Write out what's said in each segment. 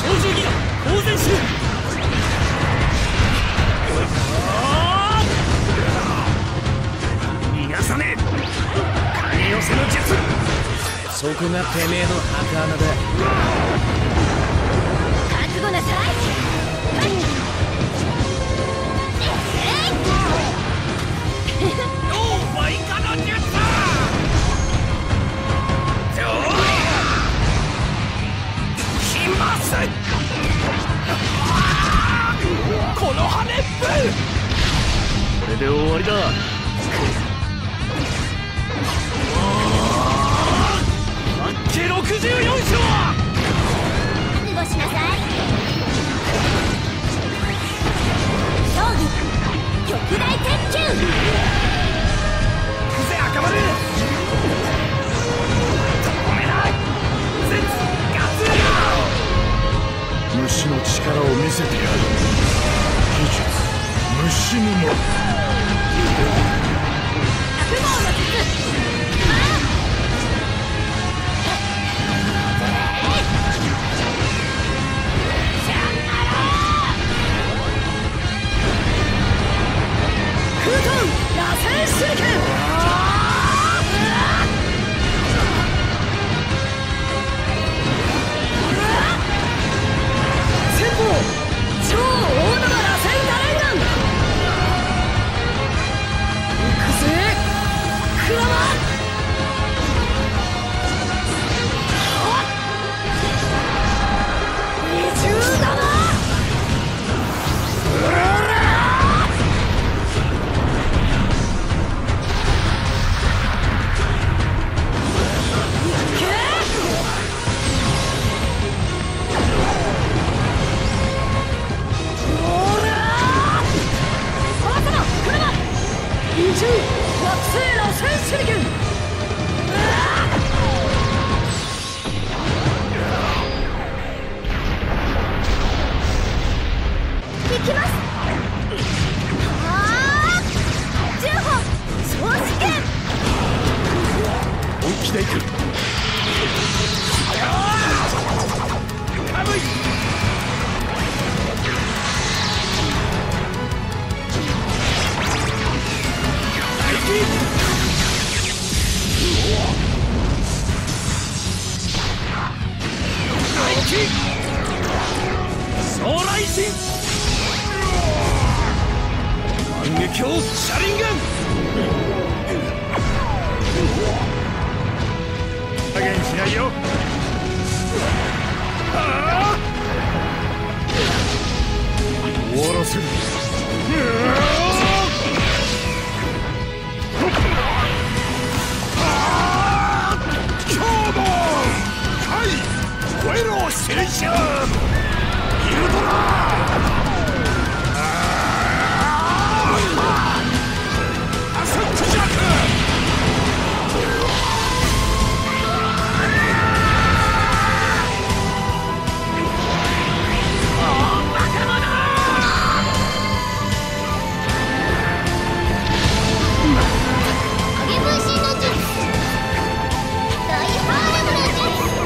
鳥獣儀当然しろ。逃がさねえ。影寄せの術。そこがてめえの墓穴だ。 覚悟なさい。 オーバイカの術。来ます。この羽根っぷ。これで終わりだ。64章。覚悟しなさい。勝負極大鉄球。 行くぜ赤丸。止めない。絶ガツー。 虫の力を見せてやる。技術虫沼。 悪魔の術。空遁螺旋手裏剣。先方超大玉螺旋多連眼。行くぜクラマ。二重玉。惑星螺旋手裏剣。行きます。10歩総試験。 本気でいく。 寒い。総雷神。万華鏡車輪ガン。 加減しないよ。終わらせる。 燃えろ戦車。ヒルドラ。アサットジャック。バカ者。 影分身の術。大ハーレムの術。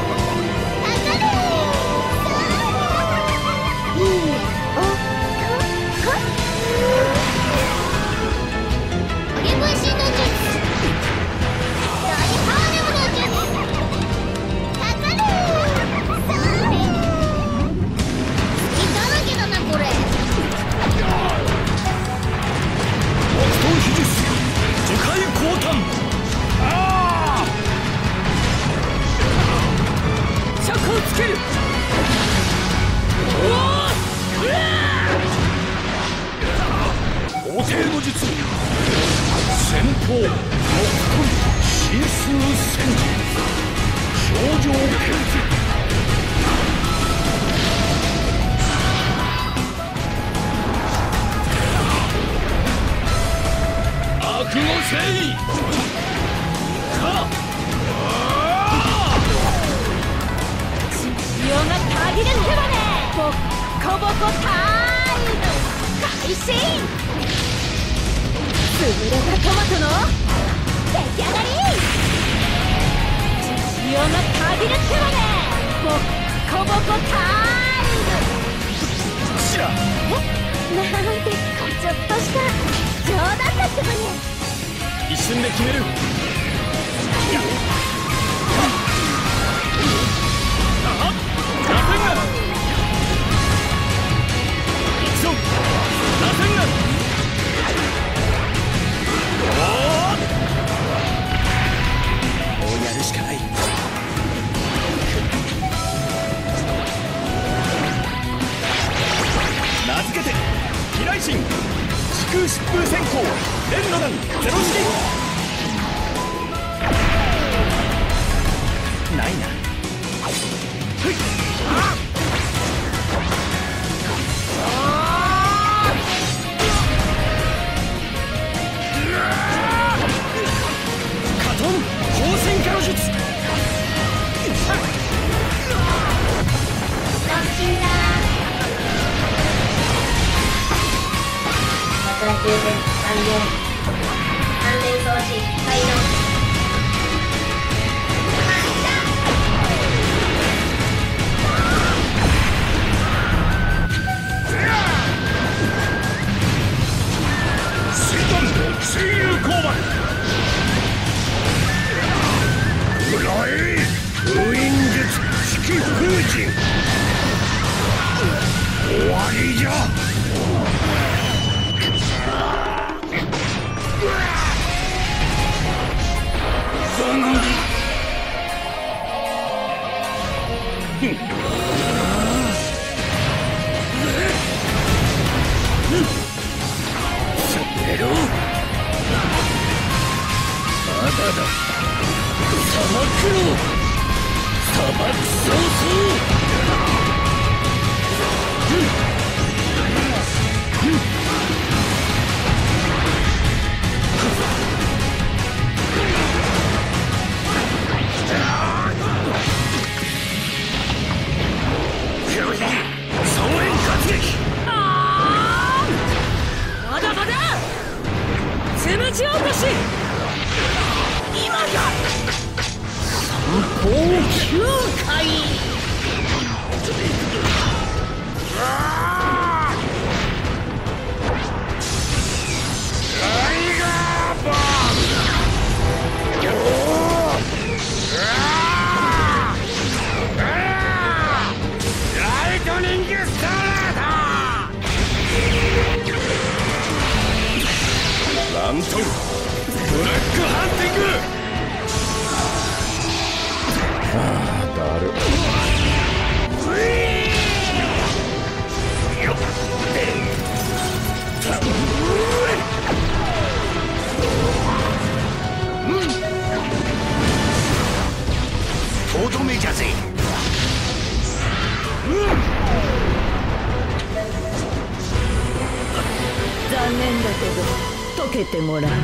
皇帝の術。戦闘木遁神数戦頂上剣術。悪の誠意。 潮がたぎるってばね。ボッコボコタイム開始。潰れたトマトの出来上がり。潮がたぎるってばね。ボッコボコタイムら。 なんてちょっとした冗談だってばね。 一瞬で決める。ラセンガン行くぞ。ラセンガンもうやるしかない。名付けて飛来神時空疾風閃光連の弾ゼロ式。ないな。カトン光線化の術。 完全装置開動。 水流勾配。フライ封印術式封神。終わりじゃ。 まだまだつむじ落とし。今だ。三方9回。 ラントンブラックハンティング。 だる。 とどめじゃぜ。 残念だけど溶けてもらう。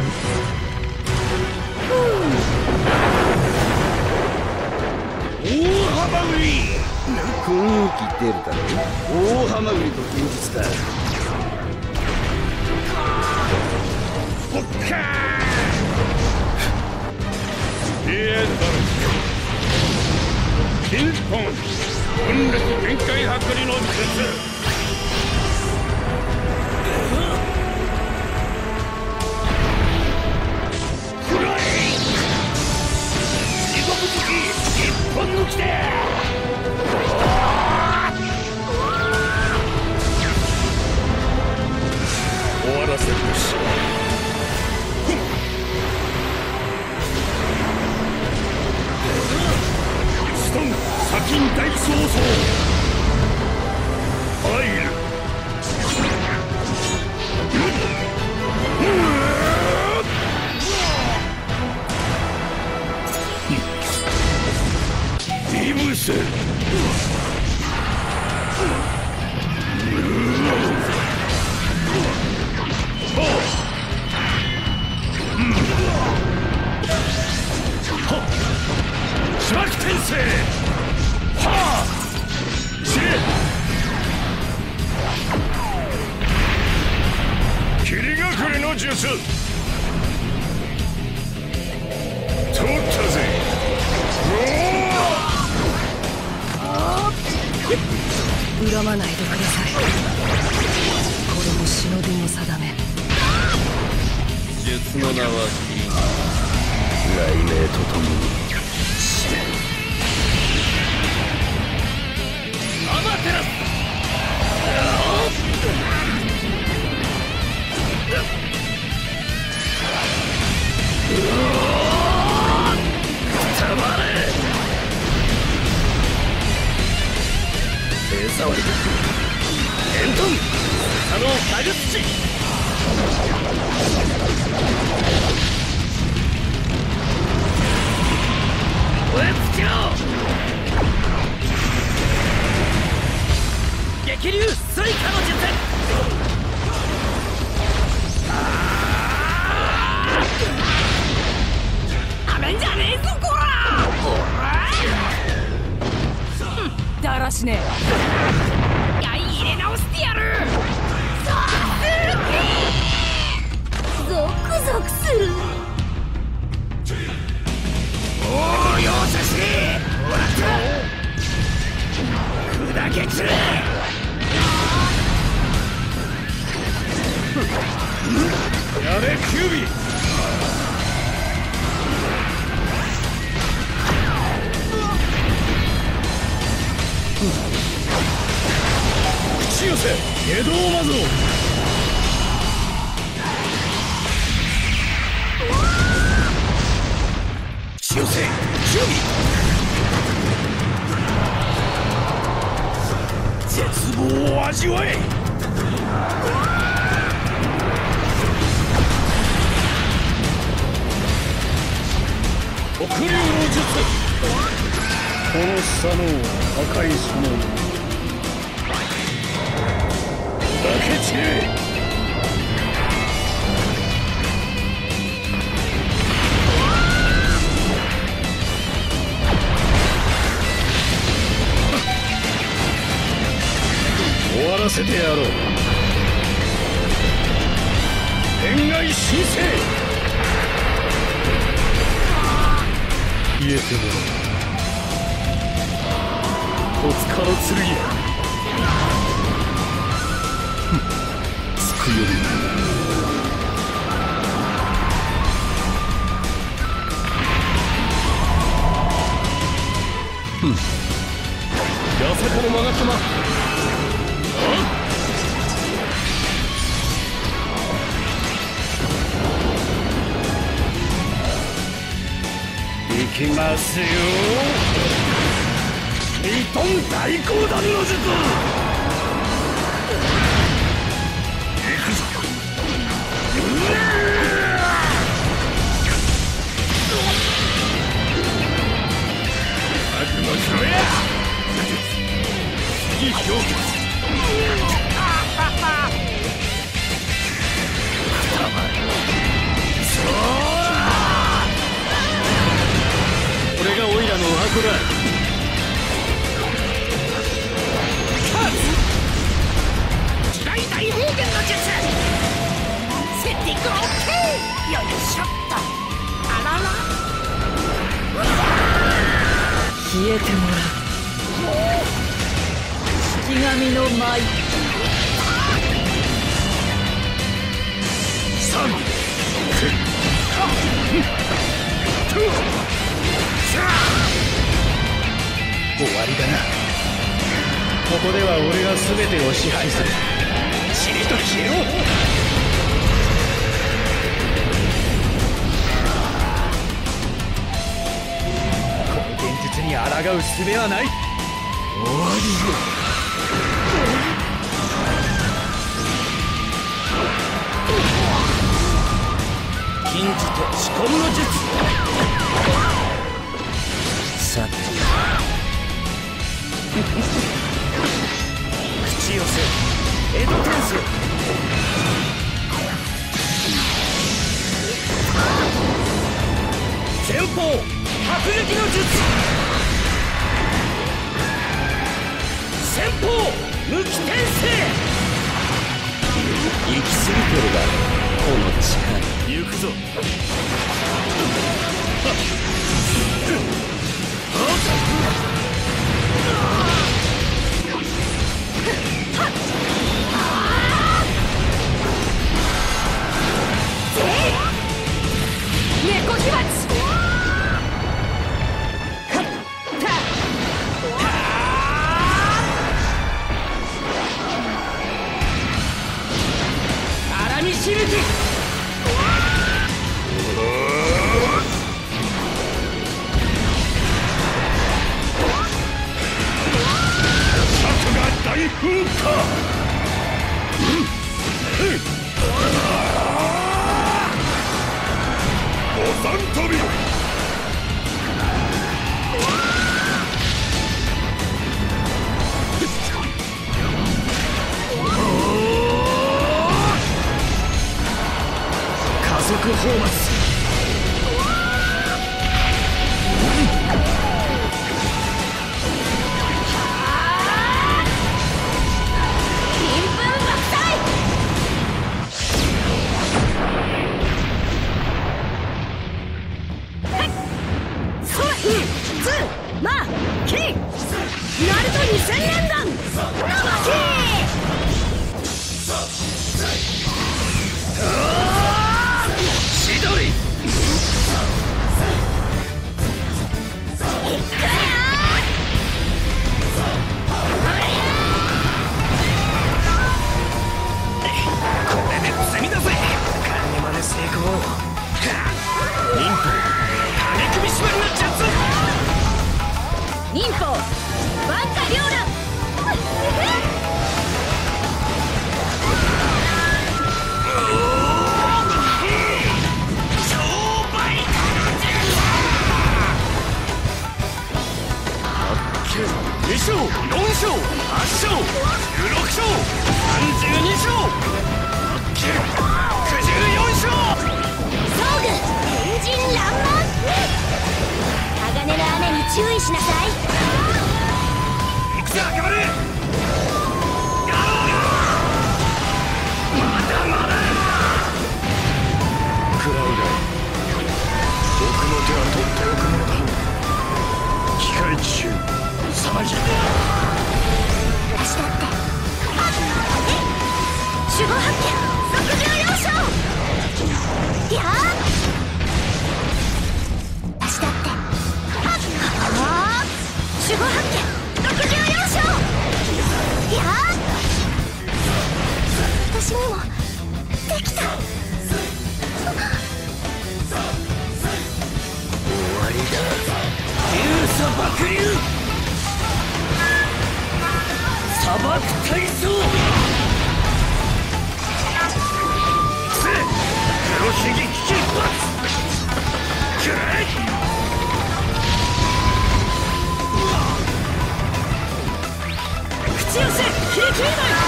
大ハマグリ。 雰囲気出るだろ。大ハマグリと現実だ。 ほっかー。リエンドルキンポン分裂限界剥離の術。一本抜きで終わらせるし。ストン砂金大創造入る。イブス芝木転生。はあ知れ。霧隠れの術。取ったぜ。 恨まないでください。これも忍びの定め。 術の名は雷鳴とともに死ね。 アマテラスたまれ手触りエントンタグ土燃え尽きろ激流スイカの術あめんじゃねえぞこらだらしねいや入れ直してやるゾクゾクする。 おお容赦しもらった砕け散れやれキュービー口寄せ江戸をまぞ口寄せキュービー絶望を味わえ黒竜の術この左脳は破壊そのもの砕け散れ終わらせてやろう天外神聖消えてもらう戸塚の剣やつくより八坂の勾玉行きますよミトン大光弾の術行くぞ悪魔しろや次氷結これがオイラの箱だ地雷大方言の術セッティングオッケーよいしょっとあらら消えてもらう。式神の舞終わりだなここでは俺が全てを支配するちりと消えろこの現実に抗う術はない終わりよ金字と仕込みの術さて口寄せエドテンス前方迫撃の術先方無機転生行き過ぎてるだろこの力行くぞ響き。大風化。五山飛び。加速放末。2勝、4勝、8勝、16勝、32勝、94勝。 装具天神爛漫。鋼の雨に注意しなさい。 行くぜ赤丸。 クラウダー、僕の手は取っておくものだ。機械中騒ぎ。 私だって守護発見64勝。やあ私だって守護発見64勝。やあ私にもできた。 終わりだ。流砂爆流。砂漠体操。黒ひげ危機一発。くらえ。口寄せ切り切れない。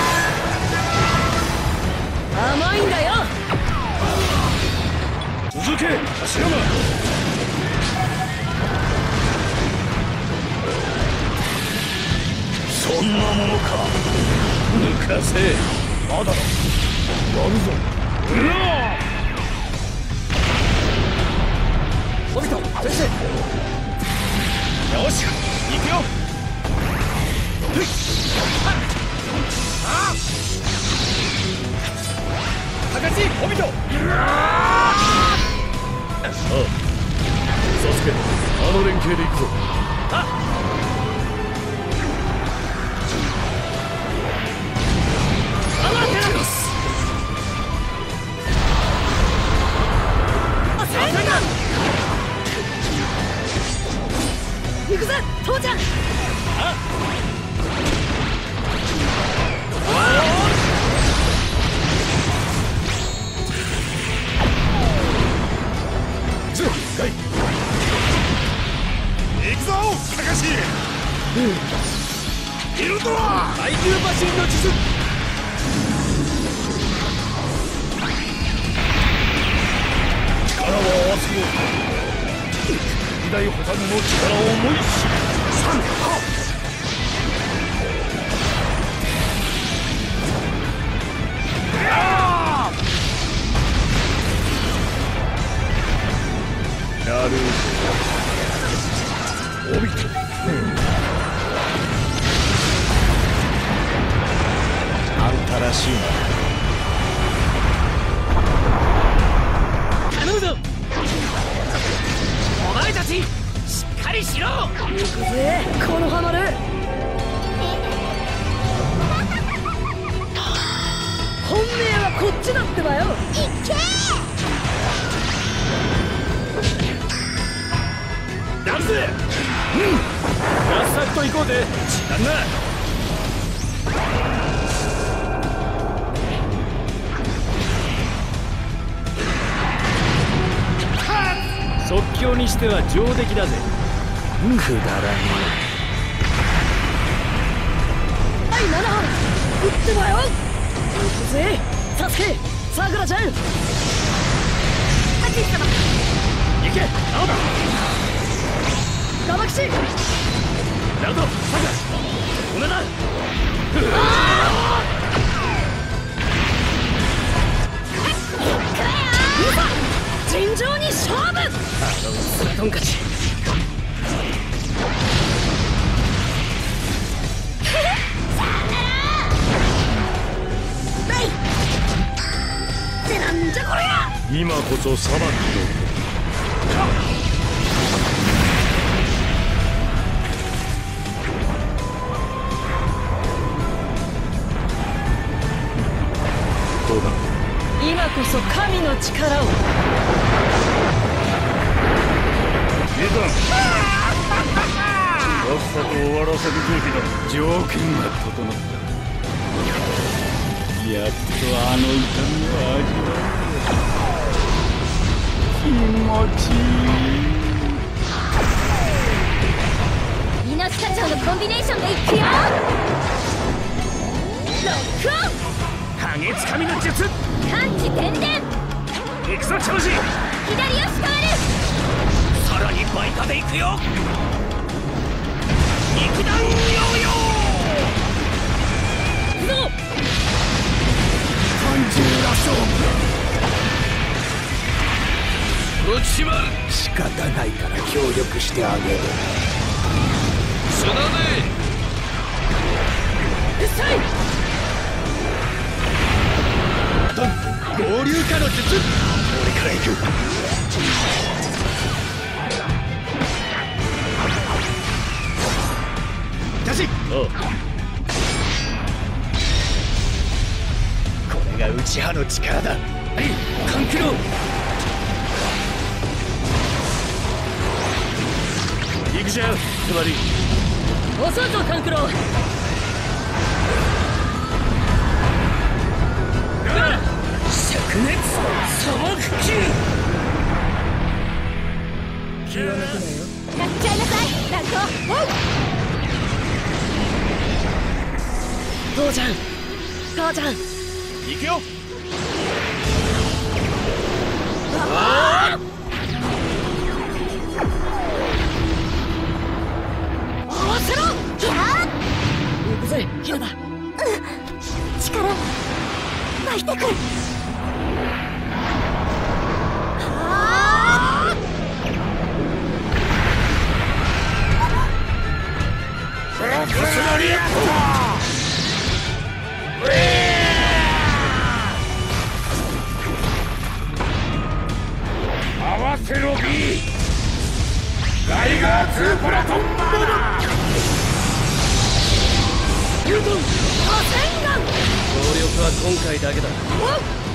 甘いんだよ。続け頭間。そんなものか。抜かせ。まだだ。やるぞ。うわっ。オビト先生。よし行くよ。ふい。あっ。高知オビト。サスケ、あの連携で行くぞ。あっ。行くぜ父ちゃん。あずっかい。行くぞ高橋。イルドラ耐久マシンの術。力を合わせよう。二大保管の力を思いし三はなるほど。オビト。あんたらしいな。頼むぞ。お前たちしっかりしろ。行くぜこのハマる。本命はこっちちだってばよ。いけなるぜ。ガスサクと行こうぜ。時間だ。即興にしては上出来だぜ。くだらねえ。第7波撃ってばよ。行くぜサスケ、さくらちゃん。ハチ様え。行け青だ。 ガマキシナルト、さくらおめだ。 いざ尋常に勝負。スラトンカチってなんじゃこりゃ。 今こそ裁きのどうだ。 今こそ神の力を。 いざさっさと終わらせるべきだ。 条件が整った。やっとあの痛みを味わう。気持ちいい。 イノシカチョウのコンビネーションでいくよ。ロックオン。 影つかみの術。 感知点々。 行くぞ長司。 左をしかめる。 さらに倍化でいくよ。肉弾ヨーヨー。行くぞ。30羅勝負。落ちまる。仕方ないから協力してあげる。すなねえ。うっさい。合流化の術。俺から行く。ジャシ。おう。これが内派の力だ。はい、勘九郎。行くじゃん、つまり。 遅いぞ勘九郎。 灼熱砂漠球。 気を抜くなよ。やっちゃいなさいランコ。父ちゃん母ちゃん行くよ。 合わせろ。行くぜヒナだ。力湧いてくる。 合わせろ B。 ライガー2プラトンマーダ。 ユートン破線ガン。 協力は今回だけだ。 おっ